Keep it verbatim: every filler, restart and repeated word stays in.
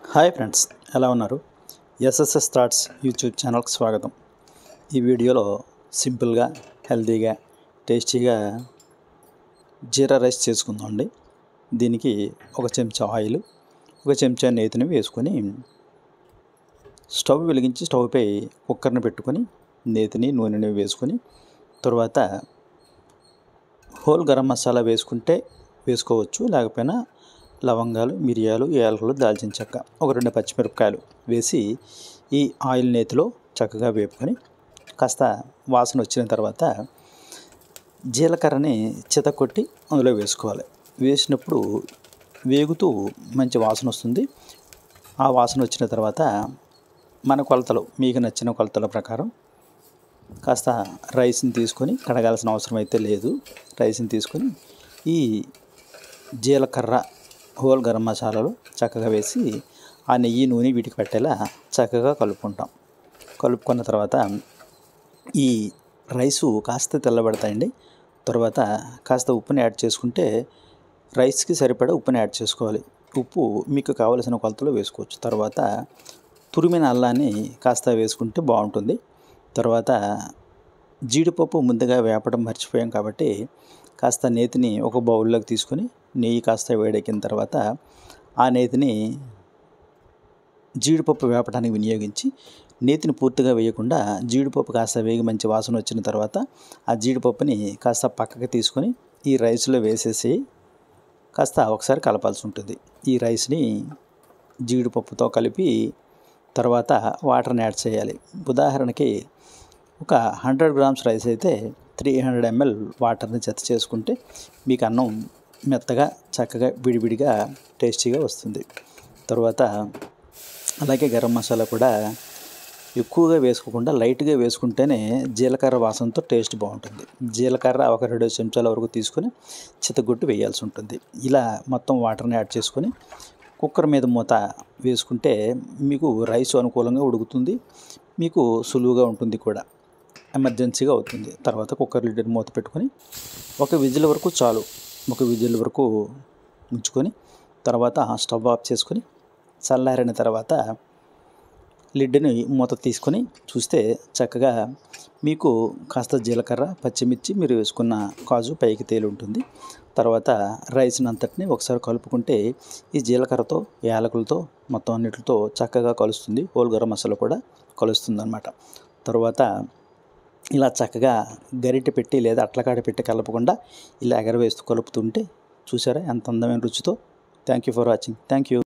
Hi friends, ఎలా ఉన్నారు? SSS thoughts YouTube ఛానల్కి స్వాగతం. ఈ వీడియోలో సింపుల్గా, హెల్తీగా, టేస్టీగా జీరా రైస్ చేసుకుందామండి. దీనికి ఒక చెంచా ఆయిల్, ఒక చెంచా నేతిని వేసుకొని స్టవ్ వెలిగించి స్టవ్పై కుక్కర్ని పెట్టుకొని నేతిని నూనెని వేసుకొని తర్వాత హోల్ గరం మసాలా వేసుకుంటే వేసుకోవచ్చు, లేకపోయినా లవంగాలు, మిరియాలు, యాలకులు, దాల్చిన చెక్క, ఒక రెండు పచ్చిమిరపకాయలు వేసి ఈ ఆయిల్ నేతిలో చక్కగా వేపుకొని కాస్త వాసన వచ్చిన తర్వాత జీలకర్రని చితకొట్టి అందులో వేసుకోవాలి. వేసినప్పుడు వేగుతూ మంచి వాసన వస్తుంది. ఆ వాసన వచ్చిన తర్వాత మన కొలతలు, మీకు నచ్చిన కొలతల ప్రకారం కాస్త రైస్ని తీసుకొని, కడగాల్సిన అవసరం అయితే లేదు, రైస్ని తీసుకొని ఈ జీలకర్ర, హోల్ గరం మసాలాలు చక్కగా వేసి ఆ నెయ్యి, నూనె వీటికి పట్టేలా చక్కగా కలుపుకుంటాం. కలుపుకున్న తర్వాత ఈ రైసు కాస్త తెల్లబడతాయండి. తర్వాత కాస్త ఉప్పుని యాడ్ చేసుకుంటే రైస్కి సరిపడా ఉప్పుని యాడ్ చేసుకోవాలి. ఉప్పు మీకు కావలసిన కొలతలో వేసుకోవచ్చు. తర్వాత తురిమిన అల్లాన్ని కాస్త వేసుకుంటే బాగుంటుంది. తర్వాత జీడిపప్పు ముందుగా వేపడం మర్చిపోయాం కాబట్టి కాస్త నేతిని ఒక బౌల్లోకి తీసుకొని నెయ్యి కాస్త వేడెక్కిన తర్వాత ఆ నేతిని జీడిపప్పు వేపడానికి వినియోగించి నేతిని పూర్తిగా వేయకుండా జీడిపప్పు కాస్త వేగి మంచి వాసన వచ్చిన తర్వాత ఆ జీడిపప్పుని కాస్త పక్కకి తీసుకొని ఈ రైస్లో వేసేసి కాస్త ఒకసారి కలపాల్సి ఉంటుంది. ఈ రైస్ని జీడిపప్పుతో కలిపి తర్వాత వాటర్ని యాడ్ చేయాలి. ఉదాహరణకి ఒక హండ్రెడ్ గ్రామ్స్ రైస్ అయితే త్రీ హండ్రెడ్ ఎంఎల్ వాటర్ని జత చేసుకుంటే మీకు అన్నం మెత్తగా, చక్కగా, విడివిడిగా, టేస్టీగా వస్తుంది. తర్వాత అలాగే గరం మసాలా కూడా ఎక్కువగా వేసుకోకుండా లైట్గా వేసుకుంటేనే జీలకర్ర వాసనతో టేస్ట్ బాగుంటుంది. జీలకర్ర ఒక రెండు చెంచాల వరకు తీసుకొని చితగొట్టి వేయాల్సి ఉంటుంది. ఇలా మొత్తం వాటర్ని యాడ్ చేసుకొని కుక్కర్ మీద మూత వేసుకుంటే మీకు రైస్ అనుకూలంగా ఉడుకుతుంది, మీకు సులువుగా ఉంటుంది కూడా, ఎమర్జెన్సీగా అవుతుంది. తర్వాత కుక్కర్ లిడ్ మూత పెట్టుకొని ఒక విజిల్ వరకు చాలు, ఒక విజిల్ వరకు ఉంచుకొని తర్వాత స్టవ్ ఆఫ్ చేసుకొని చల్లారిన తర్వాత లిడ్ని మూత తీసుకొని చూస్తే చక్కగా మీకు కాస్త జీలకర్ర, పచ్చిమిర్చి, మీరు వేసుకున్న కాజు పైకి తేలి ఉంటుంది. తర్వాత రైస్ని అంతటిని ఒకసారి కలుపుకుంటే ఈ జీలకర్రతో, యాలకులతో, మొత్తం అన్నిటితో చక్కగా కలుస్తుంది. హోల్ గరం మసాలా కూడా కలుస్తుంది అన్నమాట. తర్వాత ఇలా చక్కగా గరిటె పెట్టి లేదా అట్లకాడ పెట్టి కలపకుండా ఇలా ఎగరవేస్తూ కలుపుతుంటే చూసారా ఎంత అందమైన రుచితో. Thank you for watching. Thank you.